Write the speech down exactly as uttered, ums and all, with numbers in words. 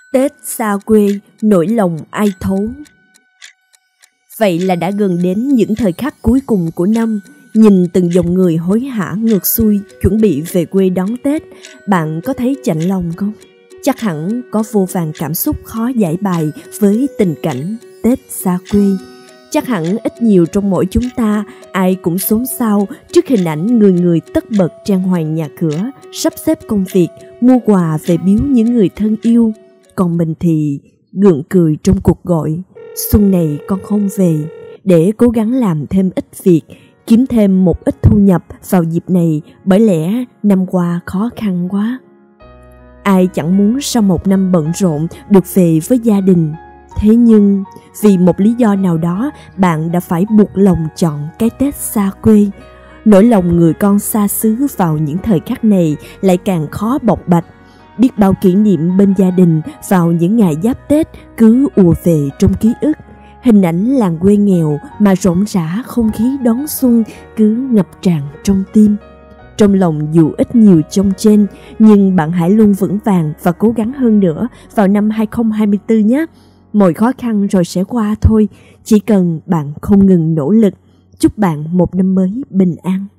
Tết xa quê, nỗi lòng ai thấu. Vậy là đã gần đến những thời khắc cuối cùng của năm. Nhìn từng dòng người hối hả ngược xuôi chuẩn bị về quê đón Tết, bạn có thấy chạnh lòng không? Chắc hẳn có vô vàn cảm xúc khó giải bày với tình cảnh Tết xa quê. Chắc hẳn ít nhiều trong mỗi chúng ta, ai cũng xốn xao trước hình ảnh người người tất bật trang hoàng nhà cửa, sắp xếp công việc, mua quà về biếu những người thân yêu. Còn mình thì gượng cười trong cuộc gọi "Xuân này con không về", để cố gắng làm thêm ít việc, kiếm thêm một ít thu nhập vào dịp này, bởi lẽ năm qua khó khăn quá. Ai chẳng muốn sau một năm bận rộn được về với gia đình. Thế nhưng vì một lý do nào đó, bạn đã phải buộc lòng chọn cái Tết xa quê. Nỗi lòng người con xa xứ vào những thời khắc này lại càng khó bộc bạch. Biết bao kỷ niệm bên gia đình vào những ngày giáp Tết cứ ùa về trong ký ức. Hình ảnh làng quê nghèo mà rộn rã không khí đón xuân cứ ngập tràn trong tim. Trong lòng dù ít nhiều chông chênh, nhưng bạn hãy luôn vững vàng và cố gắng hơn nữa vào năm hai không hai tư nhé. Mọi khó khăn rồi sẽ qua thôi, chỉ cần bạn không ngừng nỗ lực. Chúc bạn một năm mới bình an.